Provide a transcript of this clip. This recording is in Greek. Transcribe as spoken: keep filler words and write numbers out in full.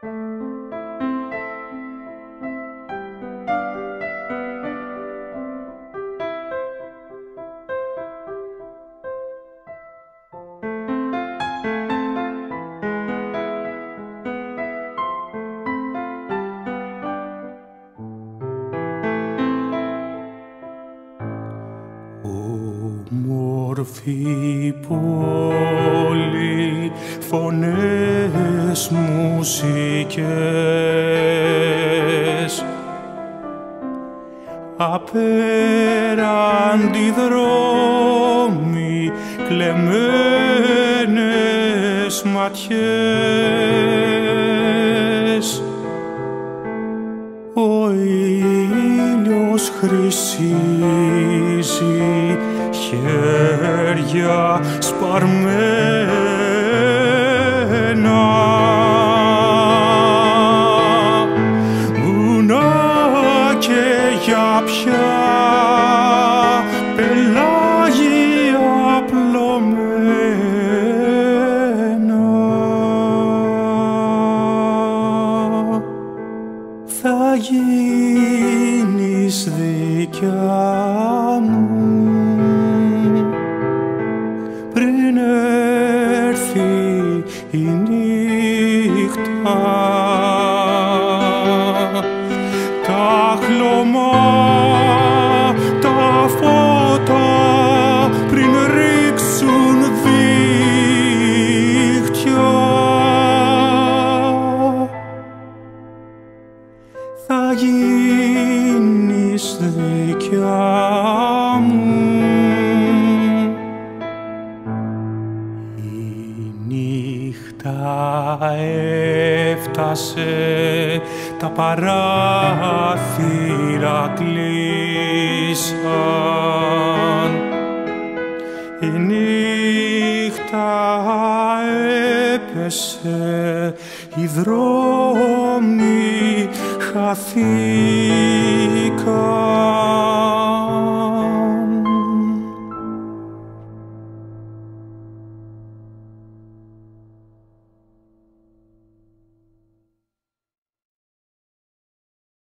Όμορφη πόλη, φωνές, μουσικές, απέραντι δρόμοι, κλεμμένες ματιές. Ο ήλιος χρυσίζει, χέρια σπαρμένα, βουνά και για πια πελάγια απλωμένα. Θα γίνεις δικιά μου πριν έρθει η νύχτα. Τα χλωμά, τα φώτα πριν ρίξουν δίχτυα. Θα γίνεις δικιά μου. Έφτασε, τα παράθυρα κλείσαν. Η νύχτα έπεσε, οι δρόμοι χαθήκαν.